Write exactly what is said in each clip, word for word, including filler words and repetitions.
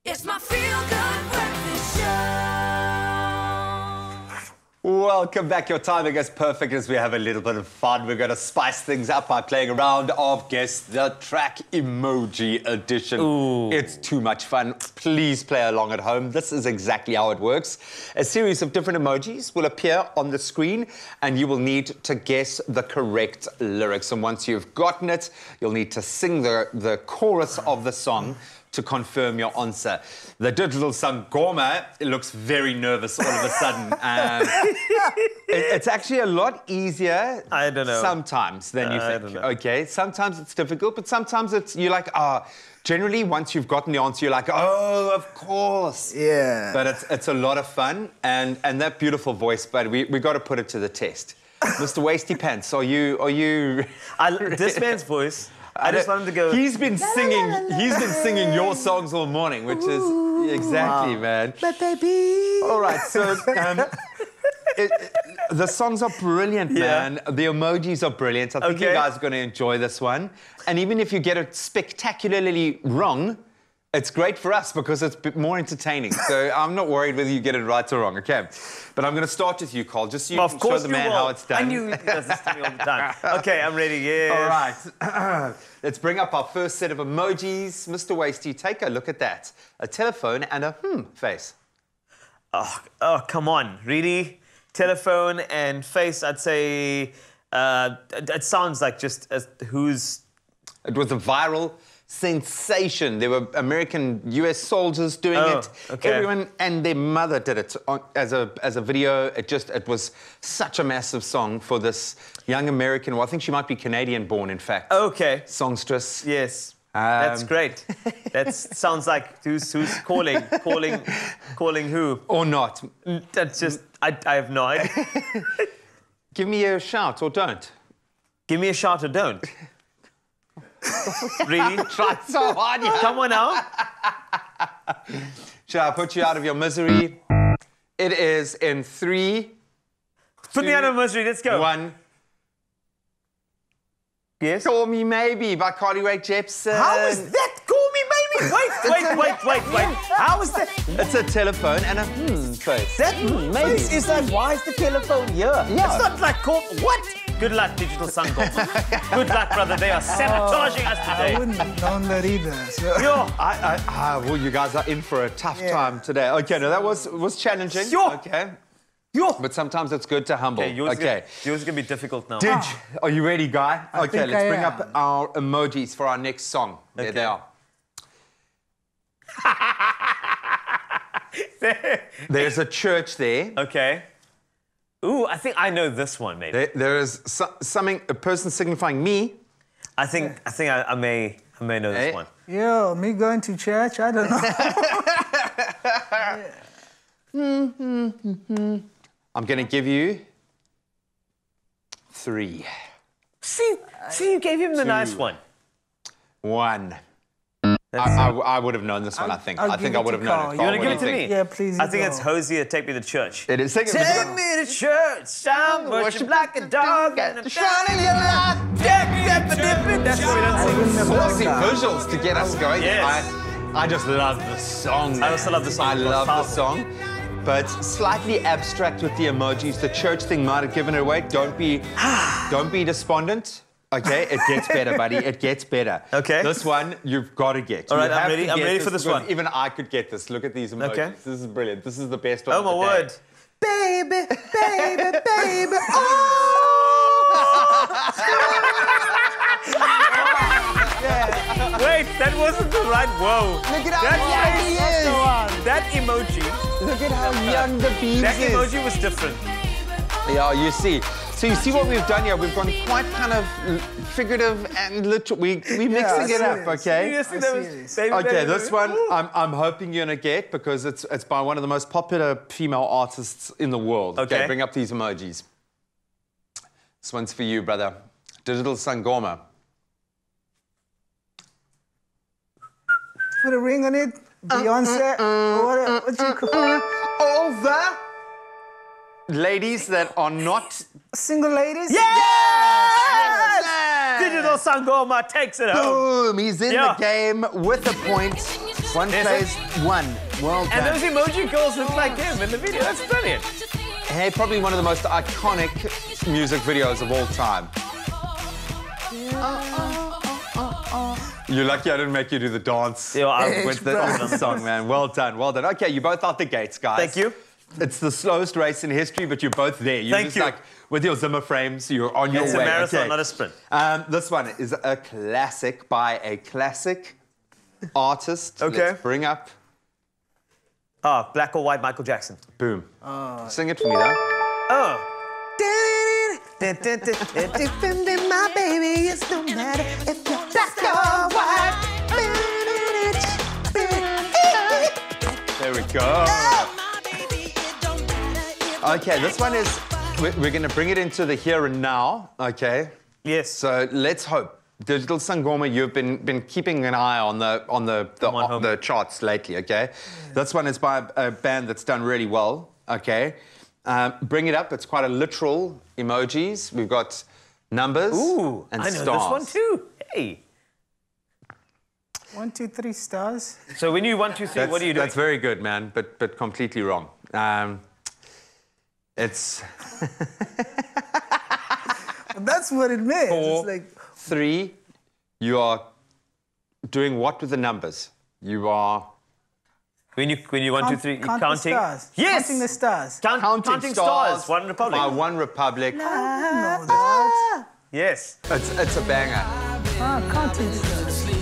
It's my feel-good breakfast show. Welcome back. Your timing is perfect as we have a little bit of fun. We're going to spice things up by playing a round of Guess the Track Emoji Edition. Ooh. It's too much fun. Please play along at home. This is exactly how it works. A series of different emojis will appear on the screen and you will need to guess the correct lyrics. And once you've gotten it, you'll need to sing the, the chorus of the song to confirm your answer. The digital Sangoma looks very nervous all of a sudden. Um, it, it's actually a lot easier I don't know. sometimes than you I think. don't know. Okay, sometimes it's difficult, but sometimes it's you're like, ah, oh, generally once you've gotten the answer, you're like, oh, of course. Yeah. But it's it's a lot of fun, and and that beautiful voice, but we we got to put it to the test. Mister Wasty Pants, are you are you? I, this man's voice. I just want him to go. He's been singing. He's been singing your songs all morning, which is exactly, Wow. man. But baby. All right, so um, it, it, the songs are brilliant, Yeah. man. The emojis are brilliant. I think you Okay. guys are going to enjoy this one. And even if you get it spectacularly wrong, it's great for us because it's a bit more entertaining. So I'm not worried whether you get it right or wrong, okay? But I'm going to start with you, Carl, just so you Of can course show the you man will. how it's done. I knew he does this to me all the time. Okay, I'm ready. Yes. All right. Let's bring up our first set of emojis. Mister Wasty, take a look at that. A telephone and a hmm face. Oh, oh, come on. Really? Telephone and face, I'd say... Uh, it, it sounds like just as who's... It was a viral sensation. There were American U S soldiers doing Oh, it. okay. Everyone and their mother did it on, as a as a video. It just it was such a massive song for this young American. Well, I think she might be Canadian born, in fact. Okay. Songstress. Yes. That's Um, great. That sounds like who's who's calling, calling, calling who? Or not. That's just, I, I have no idea. Give me a shout or don't. Give me a shot or don't. Really? Try so hard. you- Come on now. Shall I put you out of your misery? It is in three, Put me out of misery. Let's go. one. Yes. Call Me Maybe by Carly Rae Jepsen. How is that? Call me, baby. Wait, wait, wait, wait, wait. How is that? It's a telephone and a hmm face. That face is like, why is the telephone here? Yeah. It's not like call. What? Good luck, Digital Sangoma. Good luck, brother. They are sabotaging us I today. wouldn't have known that either. So. Yo. I, I, ah, well, you guys are in for a tough Yeah. time today. Okay, no, that was was challenging. Yo. Okay, Yo. but sometimes it's good to humble. Okay, yours, okay. Is gonna, yours is gonna be difficult now. Did are you ready, guy? I okay, think let's I bring am. up our emojis for our next song. There Okay. they are. There's a church there. Okay. Ooh, I think I know this one, maybe. There, there is so, something a person signifying me. I think I think I, I may I may know Hey. this one. Yo, me going to church? I don't know. I'm going to give you three, See, see, you gave him the nice one. one. I, That's- I, I would have known this one. I think. I'll I think give I it would to have known Carl. it. You Carl, wanna what give do it to think? me? Yeah, please. I think go. it's Hosier, Take Me to Church. It is. Take, Take me to church, I'm worship like a dog and I'm shining your light. Dip, dip, dip, dip. That's what we I don't wouldn't sing. have known Saucy that. visuals to get us going. Yes. I, I just love the song. I also love the song. I It's love the powerful. song. But slightly abstract with the emojis. The church thing might have given it away. Don't be, don't be despondent. Okay, it gets better, buddy. It gets better. Okay. This one you've got to get. All You right, I'm have ready- to I'm get ready for this because one. Even I could get this. Look at these emojis. Okay. This is brilliant. This is the best one. Oh my word. Baby, baby, baby. Oh! Wait, that wasn't the right. Whoa. Look at how That young face- he is. That emoji. Look at how young the beans That is. emoji was different. Yeah, you see. So you see what we've done here? We've gone quite kind of l- figurative and literal. We, we're mixing I it see up, it. okay? Seriously, I that see was. this. Baby, Okay, baby, this baby. one Ooh. I'm, I'm hoping you're going to get because it's, it's by one of the most popular female artists in the world. Okay. Bring up these emojis. This one's for you, brother. Digital Sangoma. Put a ring on it. Beyonce. What, what you call All the ladies that are not... single ladies? Yes! Digital Sangoma takes it home. Boom! He's in Yeah. the game with a point. One Yes, plays one. Well And done. those emoji girls look like him in the video. That's brilliant. Hey, probably one of the most iconic music videos of all time. You're lucky I didn't make you do the dance Yeah, I- with the, with the song, man. Well done, well done. Okay, you're both out the gates, guys. Thank you. It's the slowest race in history, but you're both there. You're Thank just you. like, with your Zimmer frames, you're on your It's way. a marathon, Okay. not a sprint. Um, this one is a classic by a classic artist. Okay. Let's bring up, Ah, black or white Michael Jackson. boom. Sing it for me, though. Oh. Defending my baby, it's no matter if you're black or white. There we go. Okay, this one is, we're, we're going to bring it into the here and now, okay? Yes. So let's hope. Digital Sangoma, you've been been keeping an eye on the on the the, Come on, on the charts lately, okay? This one is by a, a band that's done really well, okay? Um, bring it up. It's quite a literal emojis. We've got numbers Ooh, and I know stars. this one too. Hey. One, two, three stars. So when you one, two, three, That's, what are you doing? That's very good, man, but but completely wrong. Um, it's That's what it means. Four. It's like three. You are doing what with the numbers? You are When you when you one, two, count- three, you're count the counting. stars. Yes. Counting the stars. Count, counting, counting stars. One Republic. By One Republic. I know that. Yes. It's, it's a banger. Ah, counting stars.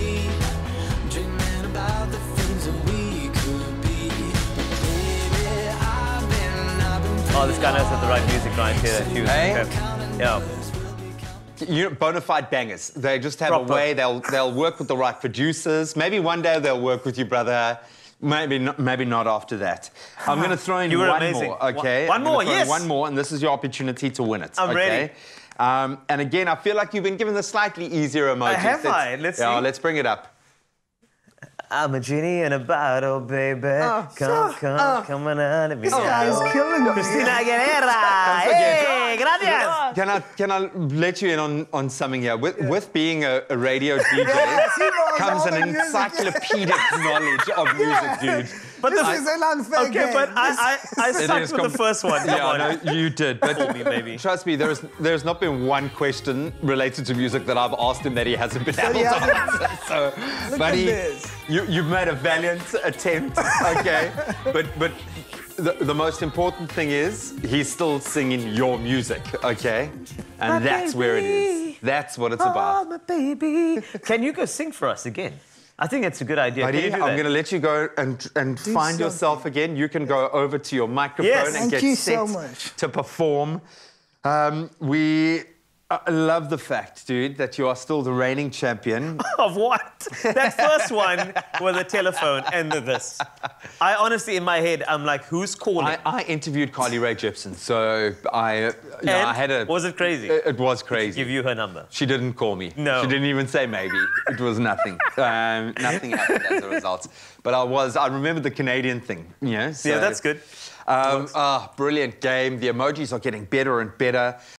Oh, this guy knows what the right music right here. That tune. Hey? Okay. Yeah. You know, bona fide bangers. They just have Proper. a way. They'll they'll work with the right producers. Maybe one day they'll work with you, brother. Maybe not, maybe not after that. I'm going to throw in You were one amazing. more, okay? One I'm gonna more, throw in yes. One more, and this is your opportunity to win it. I'm okay? ready. Um, and again, I feel like you've been given the slightly easier emojis. have I? Let's yeah, see. let's bring it up. I'm a genie in a bottle, baby. come, come, come on, let me This guy is killing me. Christina Aguilera. forget- Hey, gracias. Can I can I let you in on, on something here? With with being a, a radio D J Yes, he knows comes all an the music. encyclopedic knowledge of music, dude. But This the, is an unfair okay, game. but I I, I sucked is with com- the first one. Come Yeah, on. no, you did. But Call me, baby. trust me, there's there's not been one question related to music that I've asked him that he hasn't been able he to hasn't- answer. So, Look buddy, at this. you you've made a valiant attempt. Okay, but but. The, the most important thing is he's still singing your music, okay? And My that's where it is. baby. That's what it's Oh, about. my baby. Can you go sing for us again? I think it's a good idea. Can Buddy, you do I'm that? going to let you go and, and find yourself again. You can go over to your microphone Yes. and Thank get you set so much. to perform. Um, we I love the fact, dude, that you are still the reigning champion. Of what? That first one with the telephone and the this. I honestly, in my head, I'm like, who's calling? I, I interviewed Carly Rae Jepsen, so I, uh, you know, And I had a. was it crazy? It, it was crazy. Give you her number. She didn't call me. No. She didn't even say maybe. It was nothing. Um, nothing happened as a result. But I was, I remember the Canadian thing, you know? So, Yeah, that's good. Um, ah, brilliant game. The emojis are getting better and better.